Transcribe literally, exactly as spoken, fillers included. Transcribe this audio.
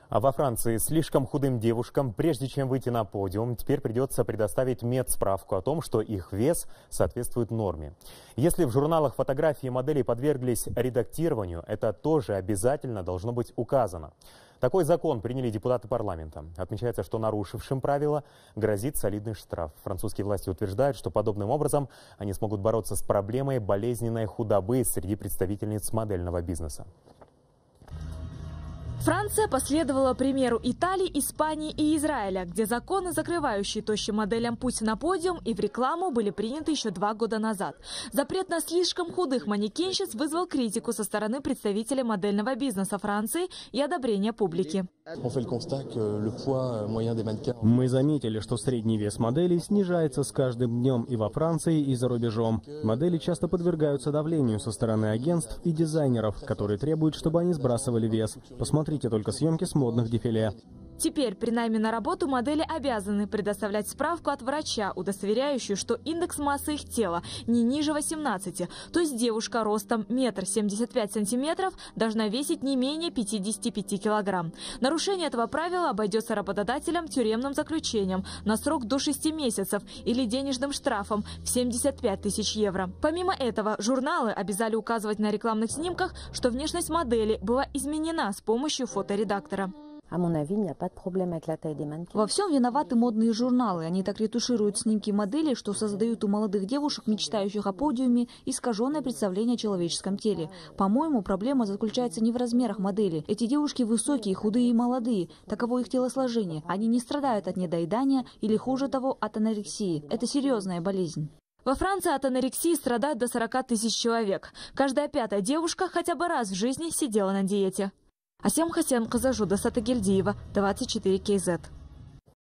А во Франции слишком худым девушкам, прежде чем выйти на подиум, теперь придется предоставить медсправку о том, что их вес соответствует норме. Если в журналах фотографии моделей подверглись редактированию, это тоже обязательно должно быть указано. Такой закон приняли депутаты парламента. Отмечается, что нарушившим правила грозит солидный штраф. Французские власти утверждают, что подобным образом они смогут бороться с проблемой болезненной худобы среди представительниц модельного бизнеса. Франция последовала примеру Италии, Испании и Израиля, где законы, закрывающие тощим моделям путь на подиум и в рекламу, были приняты еще два года назад. Запрет на слишком худых манекенщиц вызвал критику со стороны представителей модельного бизнеса Франции и одобрение публики. Мы заметили, что средний вес моделей снижается с каждым днем и во Франции, и за рубежом. Модели часто подвергаются давлению со стороны агентств и дизайнеров, которые требуют, чтобы они сбрасывали вес. Посмотрите только съемки с модных дефиле. Теперь при найме на работу модели обязаны предоставлять справку от врача, удостоверяющую, что индекс массы их тела не ниже восемнадцати. То есть девушка ростом метр семьдесят пять сантиметров должна весить не менее пятидесяти пяти килограмм. Нарушение этого правила обойдется работодателям тюремным заключением на срок до шести месяцев или денежным штрафом в семьдесят пять тысяч евро. Помимо этого, журналы обязали указывать на рекламных снимках, что внешность модели была изменена с помощью фоторедактора. Во всем виноваты модные журналы. Они так ретушируют снимки моделей, что создают у молодых девушек, мечтающих о подиуме, искаженное представление о человеческом теле. По-моему, проблема заключается не в размерах модели. Эти девушки высокие, худые и молодые. Таково их телосложение. Они не страдают от недоедания или, хуже того, от анорексии. Это серьезная болезнь. Во Франции от анорексии страдают до сорока тысяч человек. Каждая пятая девушка хотя бы раз в жизни сидела на диете. Асем Хасен, Казажуда Сатагельдиева, двадцать четыре кей зет.